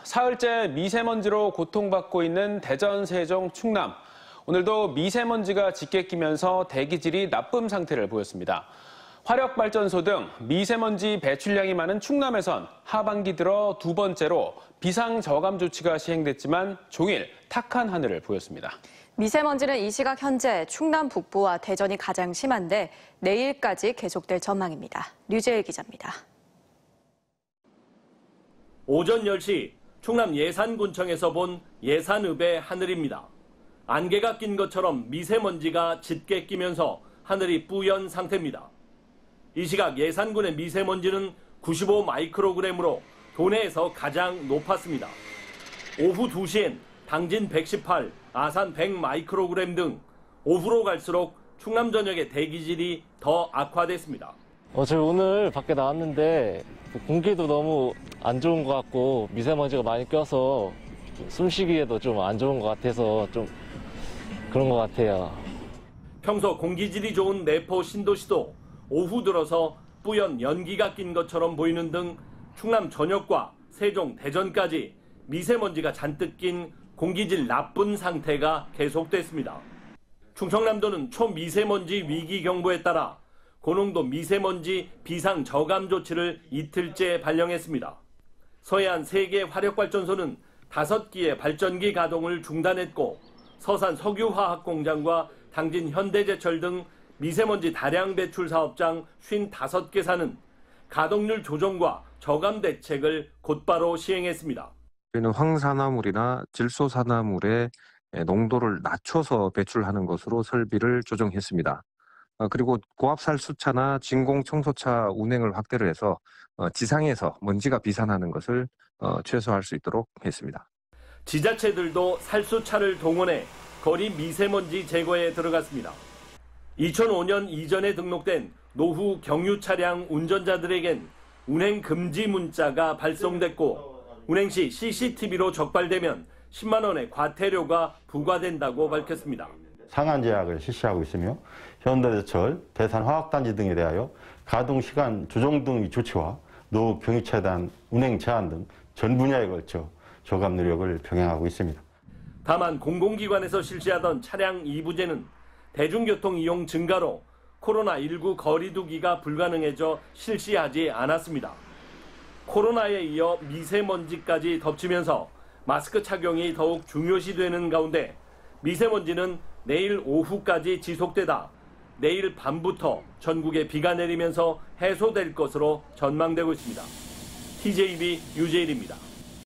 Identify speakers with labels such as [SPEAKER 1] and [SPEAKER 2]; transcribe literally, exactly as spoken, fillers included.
[SPEAKER 1] 사흘째 미세먼지로 고통받고 있는 대전, 세종, 충남. 오늘도 미세먼지가 짙게 끼면서 대기질이 나쁨 상태를 보였습니다. 화력발전소 등 미세먼지 배출량이 많은 충남에선 하반기 들어 두 번째로 비상저감 조치가 시행됐지만 종일 탁한 하늘을 보였습니다.
[SPEAKER 2] 미세먼지는 이 시각 현재 충남 북부와 대전이 가장 심한데 내일까지 계속될 전망입니다. 류재일 기자입니다.
[SPEAKER 3] 오전 열 시 충남 예산군청에서 본 예산읍의 하늘입니다. 안개가 낀 것처럼 미세먼지가 짙게 끼면서 하늘이 뿌연 상태입니다. 이 시각 예산군의 미세먼지는 구십오 마이크로그램으로 도내에서 가장 높았습니다. 오후 두 시엔 당진 백십팔, 아산 백 마이크로그램 등 오후로 갈수록 충남 전역의 대기질이 더 악화됐습니다.
[SPEAKER 4] 어, 저 오늘 밖에 나왔는데 공기도 너무 안 좋은 것 같고 미세먼지가 많이 껴서 숨쉬기에도 좀 안 좋은 것 같아서 좀 그런 것 같아요.
[SPEAKER 3] 평소 공기질이 좋은 내포 신도시도 오후 들어서 뿌연 연기가 낀 것처럼 보이는 등 충남 전역과 세종, 대전까지 미세먼지가 잔뜩 낀 공기질 나쁜 상태가 계속됐습니다. 충청남도는 초미세먼지 위기경보에 따라 고농도 미세먼지 비상저감 조치를 이틀째 발령했습니다. 서해안 세 개 화력발전소는 다섯 기의 발전기 가동을 중단했고 서산 석유화학공장과 당진 현대제철 등 미세먼지 다량 배출 사업장 오십오 개사는 가동률 조정과 저감 대책을 곧바로 시행했습니다.
[SPEAKER 5] 저희는 황산화물이나 질소산화물의 농도를 낮춰서 배출하는 것으로 설비를 조정했습니다. 그리고 고압살수차나 진공청소차 운행을 확대를 해서 지상에서 먼지가 비산하는 것을 최소화할 수 있도록 했습니다.
[SPEAKER 3] 지자체들도 살수차를 동원해 거리 미세먼지 제거에 들어갔습니다. 이천오 년 이전에 등록된 노후 경유 차량 운전자들에겐 운행 금지 문자가 발송됐고 운행 시 씨씨티비로 적발되면 십만 원의 과태료가 부과된다고 밝혔습니다.
[SPEAKER 6] 상한 제약을 실시하고 있으며 현대제철, 대산화학단지 등에 대하여 가동시간 조정 등의 조치와 노후 경유차단 운행 제한 등 전 분야에 걸쳐 저감 노력을 병행하고 있습니다.
[SPEAKER 3] 다만 공공기관에서 실시하던 차량 이부제는 대중교통 이용 증가로 코로나십구 거리두기가 불가능해져 실시하지 않았습니다. 코로나에 이어 미세먼지까지 덮치면서 마스크 착용이 더욱 중요시되는 가운데 미세먼지는 내일 오후까지 지속되다 내일 밤부터 전국에 비가 내리면서 해소될 것으로 전망되고 있습니다. 티제이비 유재일입니다.